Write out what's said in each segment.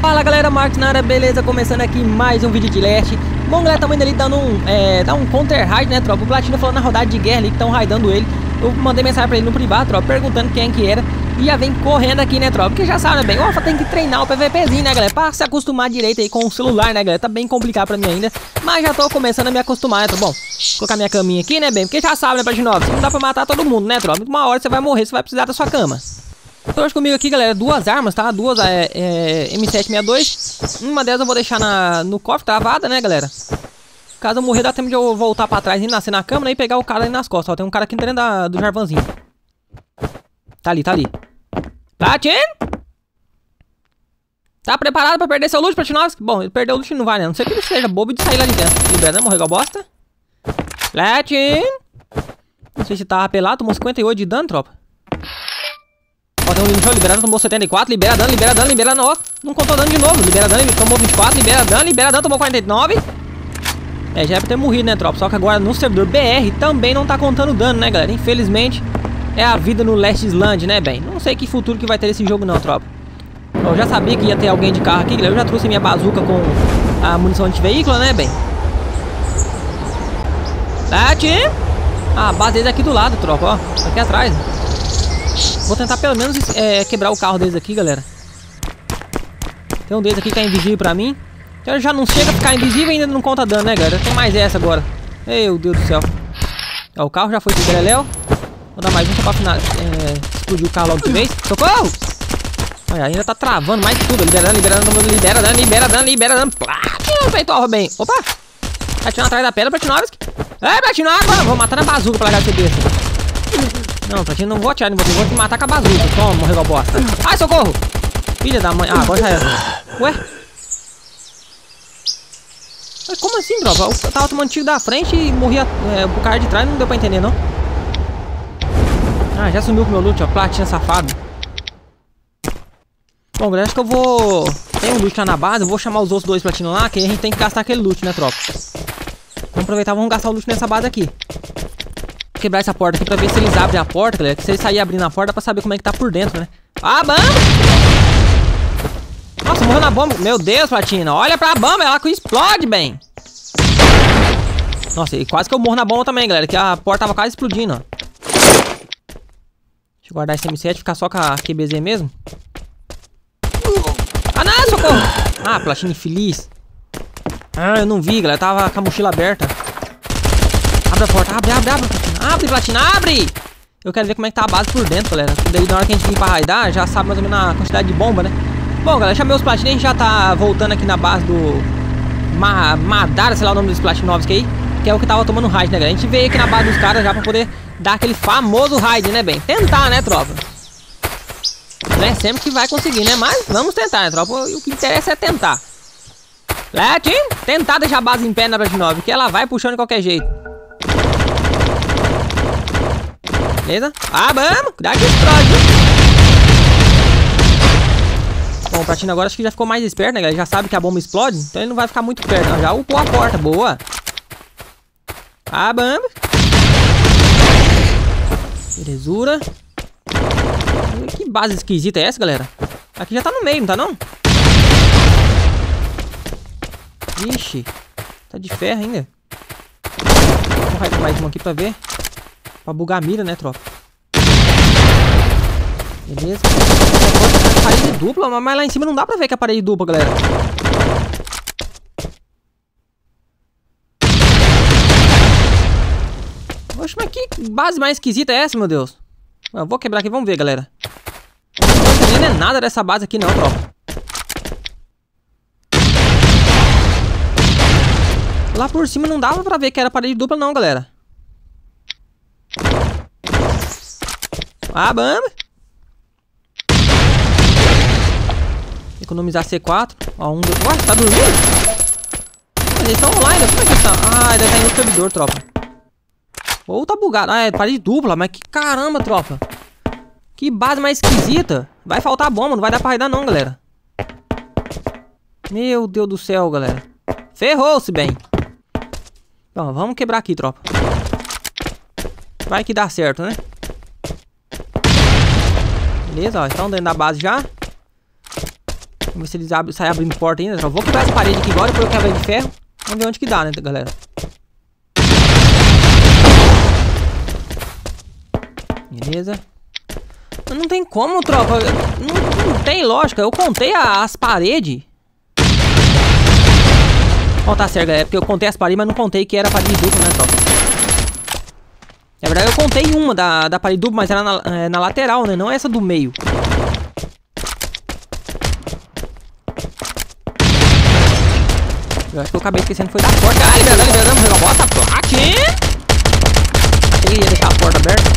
Fala galera, Marcos na área, beleza? Começando aqui mais um vídeo de Leste. Bom galera, tamo indo ali dando um counter raid, né, tropa? O Platina falou na rodada de guerra ali que estão raidando ele. Eu mandei mensagem pra ele no privado, tropa, perguntando quem que era. E já vem correndo aqui, né, tropa? Porque já sabe, né, bem? O Alpha tem que treinar o PVPzinho, né, galera? Pra se acostumar direito aí com o celular, né, galera? Tá bem complicado pra mim ainda. Mas já tô começando a me acostumar, né, tropa? Bom, colocar minha caminha aqui, né, bem? Porque já sabe, né, Platinov? Não dá pra matar todo mundo, né, tropa? Uma hora você vai morrer, você vai precisar da sua cama. Então hoje comigo aqui, galera, duas armas, tá? Duas M762. Uma delas eu vou deixar no cofre travada, né, galera? Caso eu morrer, dá tempo de eu voltar pra trás e nascer na cama, né, e pegar o cara ali nas costas. Ó, tem um cara aqui dentro do Jarvanzinho. Tá ali, tá ali. Platin! Tá preparado pra perder seu loot, Platinovski? Bom, ele perdeu o loot não vai, né? Não sei que ele seja bobo de sair lá de dentro. Libera, né? Morreu igual bosta. Platin! Não sei se tá apelado, tomou 58 de dano, tropa. Ó, tem um no chão, liberando, tomou 74, libera dano, ó. Não contou dano de novo, libera dano, ele tomou 24, libera dano, tomou 49. É, já é pra ter morrido, né, tropa? Só que agora no servidor BR também não tá contando dano, né, galera? Infelizmente, é a vida no Last Island, né, bem? Não sei que futuro que vai ter esse jogo não, tropa. Eu já sabia que ia ter alguém de carro aqui, galera. Eu já trouxe minha bazuca com a munição anti-veículo, né, bem? A base deles é aqui do lado, tropa, ó. Aqui atrás. Vou tentar pelo menos quebrar o carro deles aqui, galera. Tem um deles aqui que tá invisível pra mim. Então já não chega a ficar invisível e ainda não conta dano, né, galera? Tem mais essa agora. Meu Deus do céu. Ó, o carro já foi pro Beleléu. Vou dar mais um só pra explodir o carro logo de vez. Socorro! Olha, ainda tá travando mais tudo. Libera dano. Feito alvo bem. Opa! Platinão atrás da pedra, Platinovski. Ei, Platinão, agora! Vou matar na bazuca pra largar esse besta. Não, Platinão, não vou atirar em você. Vou te matar com a bazuca. Toma, morreu igual bosta. Ai, socorro! Filha da mãe. Ah, agora já era. Ué? Mas como assim, tropa? Eu tava tomando tiro da frente e morria pro cara de trás. Não deu pra entender, não. Ah, já sumiu com o meu loot, ó. Platina safado. Bom, galera, acho que eu vou... Tem um loot lá na base. Eu vou chamar os outros dois platinos lá, que a gente tem que gastar aquele loot, né, tropa? Vamos aproveitar, vamos gastar o loot nessa base aqui. Vou quebrar essa porta aqui pra ver se eles abrem a porta, galera. Que se eles saírem abrindo a porta, dá pra saber como é que tá por dentro, né? Ah, bamba! Nossa, morreu na bomba. Meu Deus, Platina. Olha pra bomba, ela que explode, bem. Nossa, e quase que eu morro na bomba também, galera. Que a porta tava quase explodindo, ó. Deixa eu guardar esse M7 e ficar só com a QBZ mesmo. Ah, não, socorro! Ah, Platina infeliz. Ah, eu não vi, galera. Tava com a mochila aberta. Abre a porta, abre, Platina. Abre, Platina, abre! Eu quero ver como é que tá a base por dentro, galera. Daí na hora que a gente vir pra raidar, já sabe mais ou menos a quantidade de bomba, né? Bom, galera, chamei os Platina, a gente já tá voltando aqui na base do Madara, sei lá o nome dos Platinovski aí, que é o que tava tomando raid, né, galera? A gente veio aqui na base dos caras já pra poder dar aquele famoso raid, né, bem? Tentar, né, tropa? Não é sempre que vai conseguir, né? Mas vamos tentar, né, tropa? O que interessa é tentar. Tentar deixar a base em pé na Platinov, que ela vai puxando de qualquer jeito. Beleza? Ah, vamos! Cuidado que explode. Bom, o Platina agora acho que já ficou mais esperto, né, galera? Já sabe que a bomba explode, então ele não vai ficar muito perto, não. Já upou a porta, boa. Ah, bamba. Belezura. Que base esquisita é essa, galera? Aqui já tá no meio, não tá não? Ixi. Tá de ferro ainda. Vou raidar mais uma aqui pra ver. Pra bugar a mira, né, tropa? Beleza. Parede dupla, mas lá em cima não dá pra ver que é parede dupla, galera. Oxe, mas que base mais esquisita é essa, meu Deus? Eu vou quebrar aqui, vamos ver, galera. Não tô entendendo nada dessa base aqui não, tropa. Lá por cima não dava pra ver que era parede dupla não, galera. Ah, bamba. Economizar C4. Ó, Ué, tá dormindo? Mas eles estão online, como é que eles estão? Ah, deve estar em outro servidor, tropa. Ou tá bugado. Ah, é parede dupla, mas que caramba, tropa. Que base mais esquisita. Vai faltar bomba, não vai dar pra raidar não, galera. Meu Deus do céu, galera. Ferrou-se bem. Bom, vamos quebrar aqui, tropa. Vai que dá certo, né? Beleza, ó, estão dentro da base já. Vamos ver se eles saem abrindo porta ainda. Vou quebrar essa parede aqui agora, depois eu quebro ele de ferro. Vamos ver onde que dá, né, galera? Beleza. Não tem como, tropa. Não tem lógica. Eu contei as paredes. Ó, tá certo, galera. Porque eu contei as paredes, mas não contei que era parede dupla, né, tropa? Na verdade, eu contei uma da parede dupla, mas era na lateral, né? Não essa do meio. Eu acho que eu acabei esquecendo. Foi da porta. Ah, liberando. Bota a placa. Achei que ia deixar a porta aberta.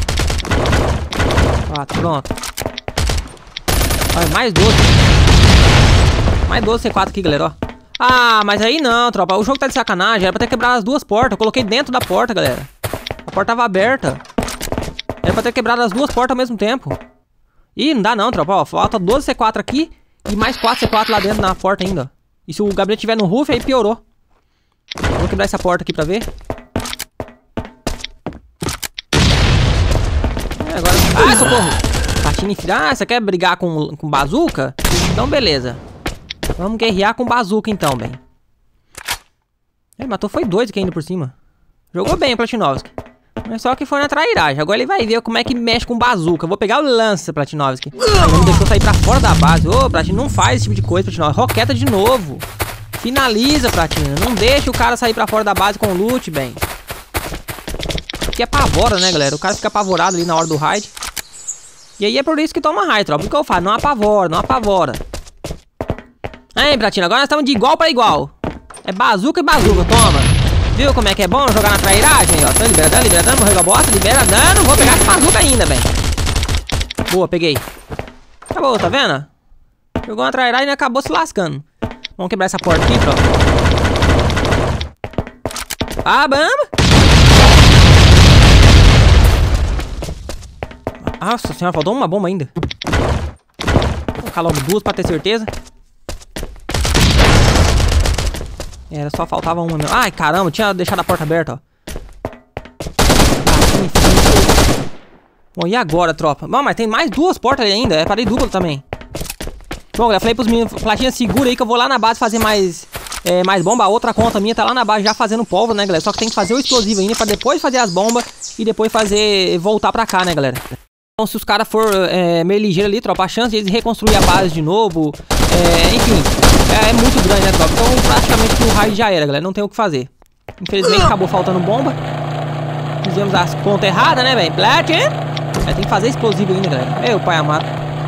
4, pronto. Olha, mais 12. Mais 12 C4 aqui, galera, ó. Ah, mas aí não, tropa. O jogo tá de sacanagem. Era pra ter quebrado as duas portas. Eu coloquei dentro da porta, galera. A porta tava aberta. Era pra ter quebrado as duas portas ao mesmo tempo. Ih, não dá não, tropa. Ó, falta 12 C4 aqui e mais 4 C4 lá dentro na porta ainda. E se o Gabriel tiver no roof, aí piorou. Vou quebrar essa porta aqui pra ver. Agora... Ah, socorro! Platina infinita. Ah, você quer brigar com bazuca? Então, beleza. Vamos guerrear com bazuca, então, bem. Matou foi 2 aqui ainda por cima. Jogou bem o Platinovski. Mas só que foi na trairagem. Agora ele vai ver como é que mexe com bazuca. Eu vou pegar o lança, Platinovski. Ele deixou sair pra fora da base. Ô, Platina, não faz esse tipo de coisa, Platinovski. Roqueta de novo. Finaliza, Platina. Não deixa o cara sair pra fora da base com loot, bem. Que apavora, né, galera? O cara fica apavorado ali na hora do raid. E aí é por isso que toma raid, tropa. O que eu falo? Não apavora, não apavora. Aí, Platina, agora nós estamos de igual pra igual. É bazuca e bazuca, toma. Viu como é que é bom jogar na trairagem? Ó, libera dano, morreu a bota, libera dano. Vou pegar essa bazuca ainda, bem. Boa, peguei. Acabou, tá vendo? Jogou na trairagem e acabou se lascando. Vamos quebrar essa porta aqui, tropa. Ah, bamba. Nossa senhora, faltou uma bomba ainda. Vou colocar logo 2 pra ter certeza. Era só faltava uma mesmo. Ai, caramba, tinha deixado a porta aberta, ó. Bom, e agora, tropa? Bom, mas tem mais 2 portas ali ainda. É parede dupla também. Bom, galera, falei pros meninos, Platina, segura aí que eu vou lá na base fazer mais bomba. A outra conta minha tá lá na base já fazendo pólvora, né, galera? Só que tem que fazer o explosivo ainda pra depois fazer as bombas e depois voltar pra cá, né, galera? Então, se os caras for meio ligeiro ali, tropa, a chance de eles reconstruir a base de novo, enfim, é muito grande, né, tropa? Então, praticamente o raid já era, galera, não tem o que fazer. Infelizmente, acabou faltando bomba. Fizemos as contas erradas, né, velho? Platin! Tem que fazer explosivo ainda, galera. Meu pai amado.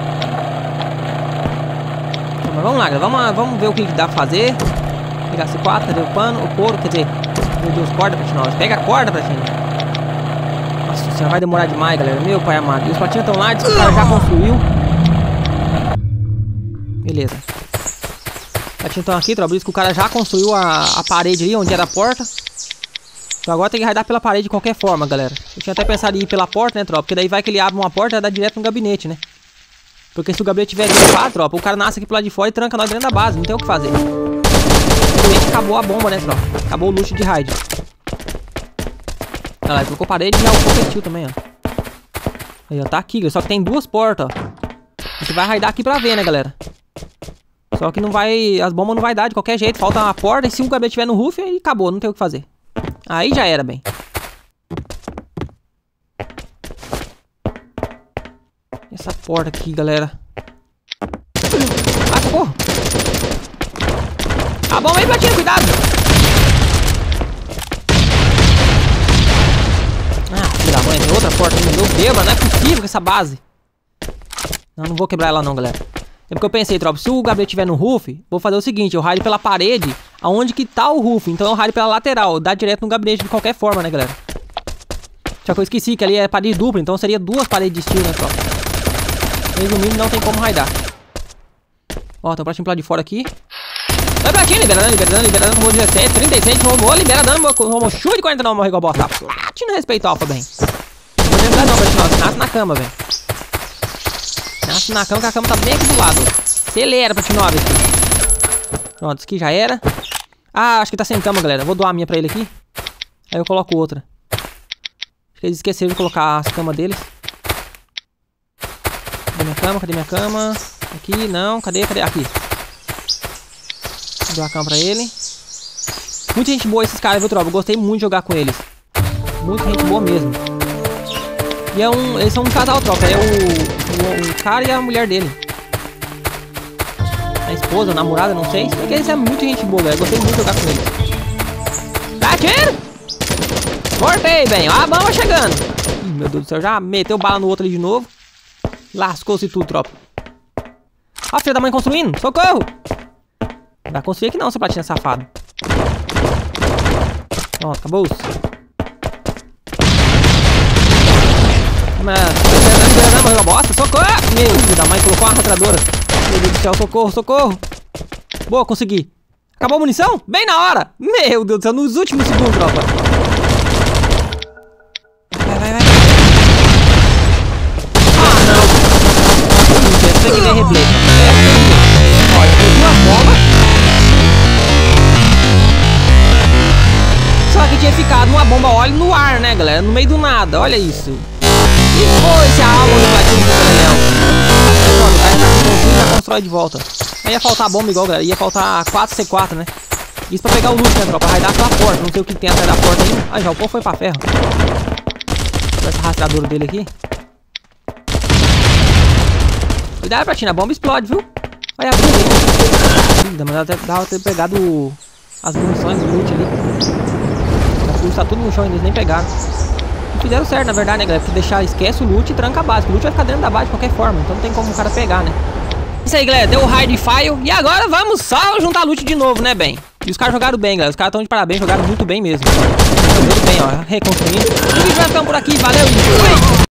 Então, mas vamos lá, galera, vamos ver o que dá pra fazer. Pegar C4, cadê o pano, o couro, quer dizer, meu Deus, corda pra nós. Pega a corda pra gente. Nossa senhora, vai demorar demais, galera. Meu pai amado. E os platinhos estão lá, diz que o cara já construiu. Beleza. Os platinhos estão aqui, tropa. Diz que o cara já construiu a parede ali, onde era a porta. Então agora tem que raidar pela parede de qualquer forma, galera. Eu tinha até pensado em ir pela porta, né, tropa? Porque daí vai que ele abre uma porta e dá direto no gabinete, né? Porque se o gabinete tiver trancado, tropa, o cara nasce aqui pro lado de fora e tranca nós dentro da base. Não tem o que fazer. Infelizmente acabou a bomba, né, tropa? Acabou o loot de raid. Olha lá, ele colocou parede e já o completiu também, ó. Aí, ó, tá aqui, só que tem 2 portas, ó. A gente vai raidar aqui pra ver, né, galera? Só que não vai... As bombas não vai dar de qualquer jeito. Falta uma porta e se o gabinete estiver no roof, aí acabou, não tem o que fazer. Aí já era, bem. Essa porta aqui, galera. Ah, socorro! A bomba aí, Platina, cuidado! Ah, filho da mãe, tem outra porta ainda. Meu Deus, não é possível com essa base. Não vou quebrar ela não, galera. É porque eu pensei, tropa, se o Gabriel estiver no roof, vou fazer o seguinte, eu raio pela parede aonde que tá o roof. Então eu raio pela lateral, dá direto no gabinete de qualquer forma, né, galera? Só que eu esqueci que ali é parede dupla, então seria 2 paredes de steel, né, tropa? Resumindo, não tem como raidar. Ó, tem um platinho pro lado de fora aqui. Vai pra aqui, libera dano, tomou 17, 36, tomou, libera dano, tomou chute de 49, morreu igual bosta. Platina respeito alfa, bem. Não vou lembrar não, Platina, nasce na cama, velho. Nasce na cama, que a cama tá bem aqui do lado. Acelera, Platinov. Pronto, isso aqui já era. Ah, acho que tá sem cama, galera. Vou doar a minha pra ele aqui. Aí eu coloco outra. Acho que eles esqueceram de colocar as camas deles. Cadê minha cama? Cadê minha cama? Aqui, não. Cadê? Aqui. Dou a cama pra ele. Muita gente boa esses caras, viu, tropa? Eu gostei muito de jogar com eles. Muita gente boa mesmo. E eles são um casal, tropa. É o cara e a mulher dele. A esposa, a namorada, não sei. Porque eles são muito gente boa, velho. Eu gostei muito de jogar com eles. Dá tiro! Cortei, bem. Ó a bomba chegando. Ih, meu Deus do céu. Já meteu bala no outro ali de novo. Lascou-se tudo, tropa. Ó, a filha da mãe construindo. Socorro! Não vai construir aqui não, seu platina safado. Pronto, acabou-se. Mas, morreu a bosta. Socorro! Meu Deus da mãe, colocou uma rastreadora. Meu Deus do céu, socorro, socorro. Boa, consegui. Acabou a munição? Bem na hora. Meu Deus do céu, nos últimos segundos, tropa. Vai. Ah, não. Tem que ver replay. Olha, foi duas bombas. Só que tinha ficado uma bomba óleo no ar, né, galera? No meio do nada, olha isso. E foi-se a alma do platina do Leão. O cara já constrói de volta. Aí ia faltar bomba igual, galera. Ia faltar 4C4, né? Isso pra pegar o loot, né, tropa? Vai dar pela porta. Não sei o que tem atrás da porta aí. Ah, já o povo foi pra ferro. Essa rastreadora dele aqui. Cuidado, platina. A bomba explode, viu? Olha a bomba. Mas dava pra ter pegado as munições do loot ali. O loot tá tudo no chão e eles nem pegaram. E fizeram certo, na verdade, né, galera? Porque deixar, esquece o loot e tranca a base. O loot vai ficar dentro da base de qualquer forma. Então não tem como o cara pegar, né? Isso aí, galera. Deu o hard file. E agora vamos só juntar loot de novo, né, bem? E os caras jogaram bem, galera. Os caras estão de parabéns. Jogaram muito bem mesmo. Muito bem, ó. Reconstruindo. E o vídeo vai ficando por aqui. Valeu e fui!